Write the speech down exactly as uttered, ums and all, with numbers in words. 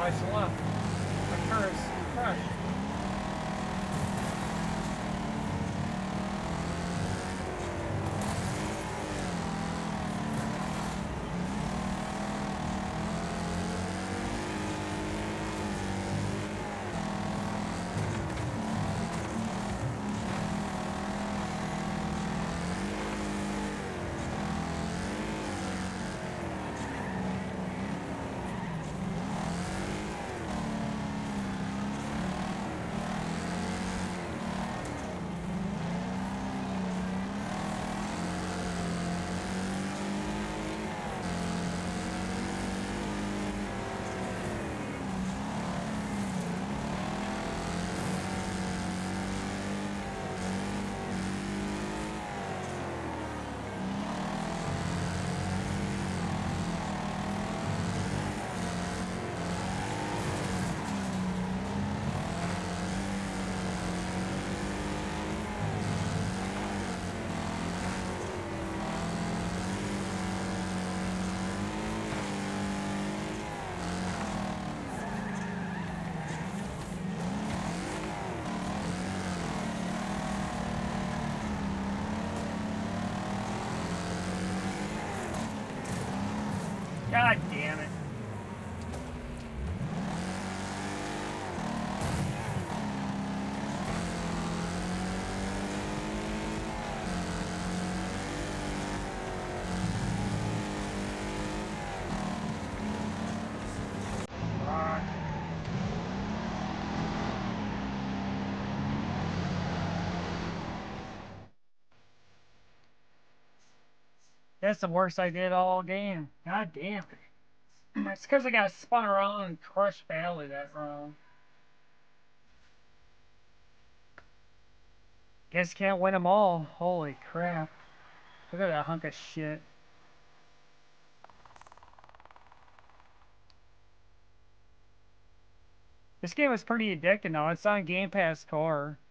twice left. My car is crushed. God damn it. That's the worst I did all game. God damn it. It's because I got spun around and crushed badly that round. Guess can't win them all. Holy crap. Look at that hunk of shit. This game is pretty addicting though. It's on Game Pass Core.